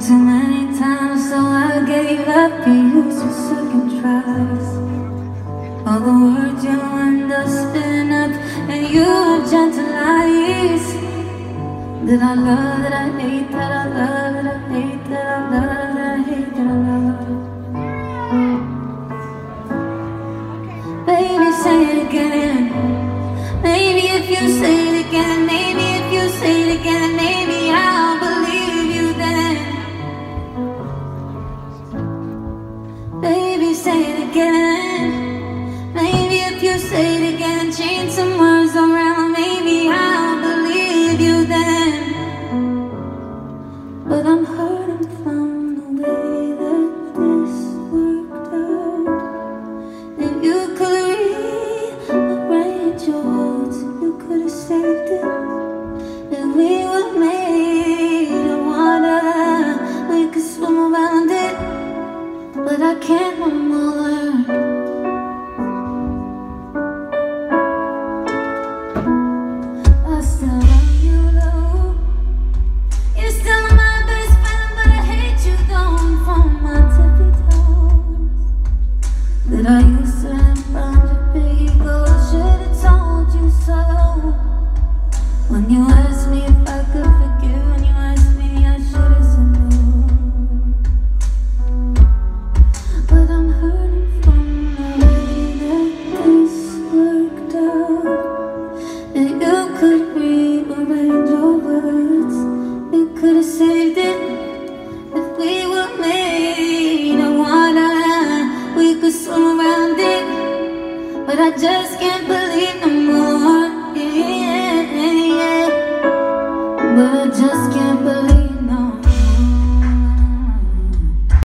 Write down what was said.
too many times, so I gave up. You used your second tries. All the words you end up spinning up, and you gentle lies. That I love, that I hate, that I love, that I hate, that I love, that I hate, that I love. Baby, say it again. Maybe if you say it again, maybe if you say it again, maybe I'll believe you then. Baby, say it again. Maybe if you say it again, change some words around, maybe I'll believe you then. But I'm hurting from the way that this worked out. If you could rearrange your words, you could have saved it. If we were made of water, we could swim around it. But I can't no more. I still love you though. You're still my best friend, but I hate you going from my tippy toes. That I used to find your big ego, I should've told you so. When you asked me if I could forgive, when you asked me, I should've said no. But I'm hurting from the way that this worked out. That you could rearrange your words, you could've saved it. If we were made of water, we could swim around it. But I just can't believe no more, yeah, yeah. But I just can't believe no more.